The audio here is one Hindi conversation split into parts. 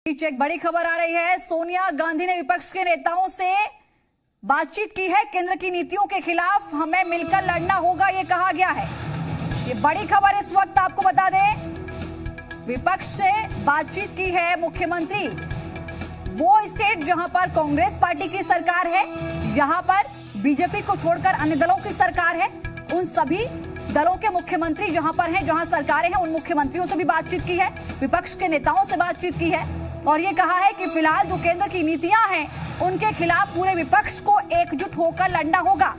एक बड़ी खबर आ रही है। सोनिया गांधी ने विपक्ष के नेताओं से बातचीत की है। केंद्र की नीतियों के खिलाफ हमें मिलकर लड़ना होगा, ये कहा गया है। ये बड़ी खबर इस वक्त आपको बता दें, विपक्ष से बातचीत की है मुख्यमंत्री। वो स्टेट जहां पर कांग्रेस पार्टी की सरकार है, जहां पर बीजेपी को छोड़कर अन्य दलों की सरकार है, उन सभी दलों के मुख्यमंत्री जहां पर हैं, जहां सरकारें हैं, उन मुख्यमंत्रियों से भी बातचीत की है, विपक्ष के नेताओं से बातचीत की है और ये कहा है कि फिलहाल जो केंद्र की नीतियां हैं उनके खिलाफ पूरे विपक्ष को एकजुट होकर लड़ना होगा।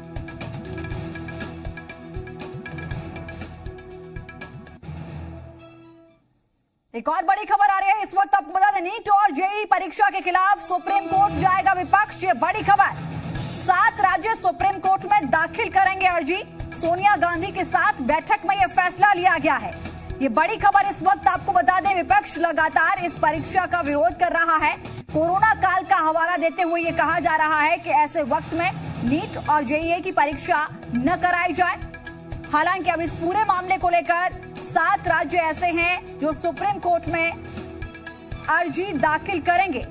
एक और बड़ी खबर आ रही है इस वक्त, आपको बता दें, नीट और जेईई परीक्षा के खिलाफ सुप्रीम कोर्ट जाएगा विपक्ष। ये बड़ी खबर, 7 राज्य सुप्रीम कोर्ट में दाखिल करेंगे अर्जी। सोनिया गांधी के साथ बैठक में यह फैसला लिया गया है। ये बड़ी खबर इस वक्त आपको बता दें, विपक्ष लगातार इस परीक्षा का विरोध कर रहा है। कोरोना काल का हवाला देते हुए ये कहा जा रहा है कि ऐसे वक्त में नीट और जेईई की परीक्षा न कराई जाए। हालांकि अब इस पूरे मामले को लेकर 7 राज्य ऐसे हैं जो सुप्रीम कोर्ट में अर्जी दाखिल करेंगे।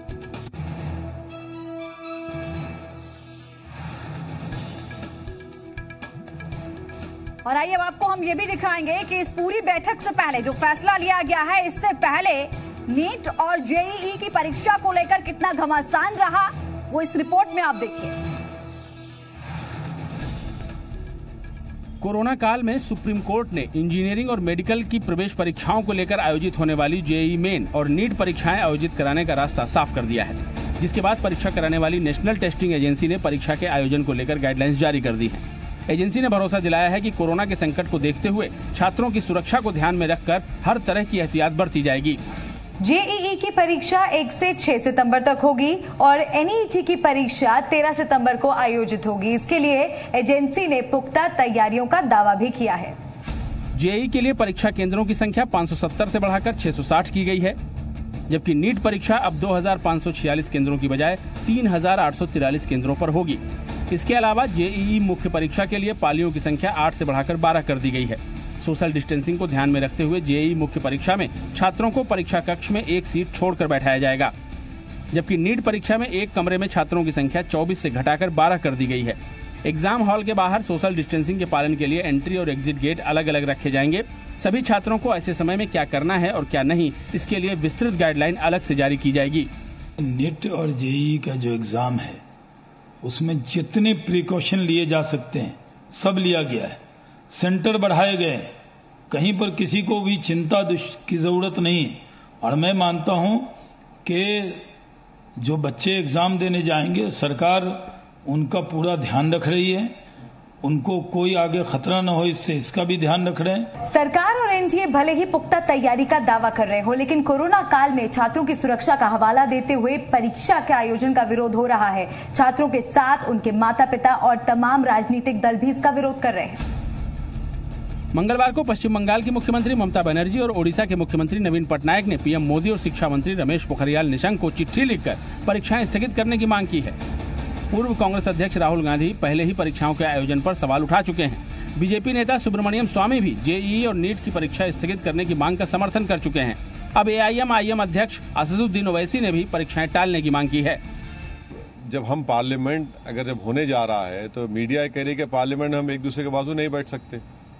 और आइए अब आपको हम ये भी दिखाएंगे कि इस पूरी बैठक से पहले जो फैसला लिया गया है, इससे पहले नीट और जेईई की परीक्षा को लेकर कितना घमासान रहा, वो इस रिपोर्ट में आप देखिए। कोरोना काल में सुप्रीम कोर्ट ने इंजीनियरिंग और मेडिकल की प्रवेश परीक्षाओं को लेकर आयोजित होने वाली जेईई मेन और नीट परीक्षाएं आयोजित कराने का रास्ता साफ कर दिया है, जिसके बाद परीक्षा कराने वाली नेशनल टेस्टिंग एजेंसी ने परीक्षा के आयोजन को लेकर गाइडलाइंस जारी कर दी है। एजेंसी ने भरोसा दिलाया है कि कोरोना के संकट को देखते हुए छात्रों की सुरक्षा को ध्यान में रखकर हर तरह की एहतियात बरती जाएगी। जेईई की परीक्षा 1 से 6 सितंबर तक होगी और एनईटी की परीक्षा 13 सितंबर को आयोजित होगी। इसके लिए एजेंसी ने पुख्ता तैयारियों का दावा भी किया है। जेईई के लिए परीक्षा केंद्रों की संख्या 570 से बढ़ाकर 660 की गई है, जबकि नीट परीक्षा अब 2546 केंद्रों की बजाय 3843 केंद्रों पर होगी। इसके अलावा जेईई मुख्य परीक्षा के लिए पालियों की संख्या 8 से बढ़ाकर 12 कर दी गई है। सोशल डिस्टेंसिंग को ध्यान में रखते हुए जेईई मुख्य परीक्षा में छात्रों को परीक्षा कक्ष में एक सीट छोड़कर बैठाया जाएगा, जबकि नीट परीक्षा में एक कमरे में छात्रों की संख्या 24 से घटाकर 12 कर दी गई है। एग्जाम हॉल के बाहर सोशल डिस्टेंसिंग के पालन के लिए एंट्री और एग्जिट गेट अलग अलग रखे जाएंगे। सभी छात्रों को ऐसे समय में क्या करना है और क्या नहीं, इसके लिए विस्तृत गाइडलाइन अलग से जारी की जाएगी। नीट और जेईई का जो एग्जाम है उसमें जितने प्रिकॉशन लिए जा सकते हैं सब लिया गया है। सेंटर बढ़ाए गए, कहीं पर किसी को भी चिंता की जरूरत नहीं है। और मैं मानता हूं कि जो बच्चे एग्जाम देने जाएंगे, सरकार उनका पूरा ध्यान रख रही है, उनको कोई आगे खतरा न हो, इससे इसका भी ध्यान रख रहे हैं। सरकार और एनटीए भले ही पुख्ता तैयारी का दावा कर रहे हो, लेकिन कोरोना काल में छात्रों की सुरक्षा का हवाला देते हुए परीक्षा के आयोजन का विरोध हो रहा है। छात्रों के साथ उनके माता पिता और तमाम राजनीतिक दल भी इसका विरोध कर रहे हैं। मंगलवार को पश्चिम बंगाल की मुख्यमंत्री ममता बनर्जी और ओडिशा के मुख्यमंत्री नवीन पटनायक ने पीएम मोदी और शिक्षा मंत्री रमेश पोखरियाल निशंक को चिट्ठी लिखकर परीक्षाएं स्थगित करने की मांग की है। पूर्व कांग्रेस अध्यक्ष राहुल गांधी पहले ही परीक्षाओं के आयोजन पर सवाल उठा चुके हैं। बीजेपी नेता सुब्रमण्यम स्वामी भी जेईई और नीट की परीक्षा स्थगित करने की मांग का समर्थन कर चुके हैं। अब एआईएमआईएम अध्यक्ष असदुद्दीन ओवैसी ने भी परीक्षाएं टालने की मांग की है। जब हम पार्लियामेंट अगर जब होने जा रहा है तो मीडिया कह रही है कि पार्लियामेंट में हम एक दूसरे के बाजू नहीं बैठ सकते,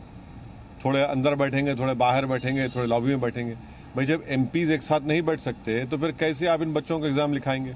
थोड़े अंदर बैठेंगे, थोड़े बाहर बैठेंगे, थोड़े लॉबी में बैठेंगे। भाई जब एमपीज एक साथ नहीं बैठ सकते तो फिर कैसे आप इन बच्चों को एग्जाम लिखाएंगे?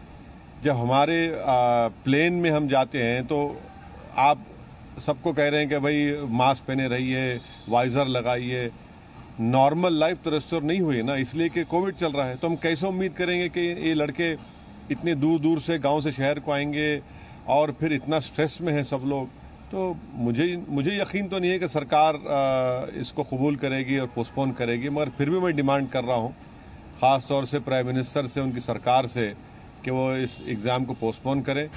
जब हमारे प्लेन में हम जाते हैं तो आप सबको कह रहे हैं कि भाई मास्क पहने रहिए, वाइजर लगाइए। नॉर्मल लाइफ तो रेस्टोर नहीं हुई ना, इसलिए कि कोविड चल रहा है। तो हम कैसे उम्मीद करेंगे कि ये लड़के इतने दूर दूर से गांव से शहर को आएंगे और फिर इतना स्ट्रेस में है सब लोग। तो मुझे यकीन तो नहीं है कि सरकार इसको कबूल करेगी और पोस्टपोन करेगी, मगर फिर भी मैं डिमांड कर रहा हूँ ख़ास तौर से प्राइम मिनिस्टर से, उनकी सरकार से, कि वो इस एग्जाम को पोस्टपोन करें।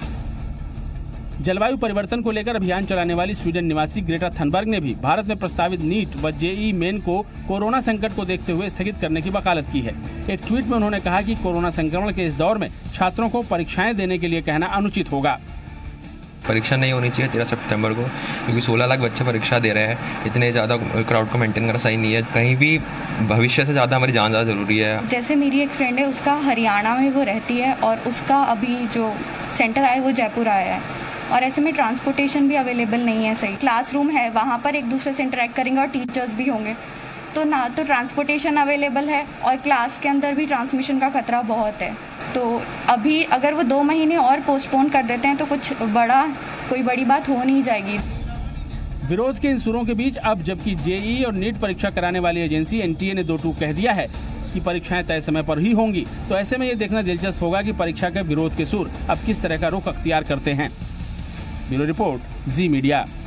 जलवायु परिवर्तन को लेकर अभियान चलाने वाली स्वीडन निवासी ग्रेटा थनबर्ग ने भी भारत में प्रस्तावित नीट व जेईई मेन को कोरोना संकट को देखते हुए स्थगित करने की वकालत की है। एक ट्वीट में उन्होंने कहा कि कोरोना संक्रमण के इस दौर में छात्रों को परीक्षाएं देने के लिए कहना अनुचित होगा। परीक्षा नहीं होनी चाहिए 13 सितंबर को, क्योंकि 16 लाख बच्चे परीक्षा दे रहे हैं। इतने ज़्यादा क्राउड को मेंटेन करना सही नहीं है। कहीं भी भविष्य से ज़्यादा हमारी जान ज़्यादा ज़रूरी है। जैसे मेरी एक फ्रेंड है, उसका हरियाणा में वो रहती है और उसका अभी जो सेंटर आया वो जयपुर आया है, और ऐसे में ट्रांसपोर्टेशन भी अवेलेबल नहीं है सही। क्लासरूम है, वहाँ पर एक दूसरे से इंटरेक्ट करेंगे और टीचर्स भी होंगे, तो ना तो ट्रांसपोर्टेशन अवेलेबल है और क्लास के अंदर भी ट्रांसमिशन का खतरा बहुत है। तो अभी अगर वो 2 महीने और पोस्टपोन कर देते हैं तो कोई बड़ी बात हो नहीं जाएगी। विरोध के इन सुरों के बीच अब जबकि जेईई और नीट परीक्षा कराने वाली एजेंसी एनटीए ने 2 टूक कह दिया है कि परीक्षाएं तय समय पर ही होंगी, तो ऐसे में ये देखना दिलचस्प होगा कि परीक्षा के विरोध के सुर अब किस तरह का रुख अख्तियार करते हैं। Bureau report, Zee media.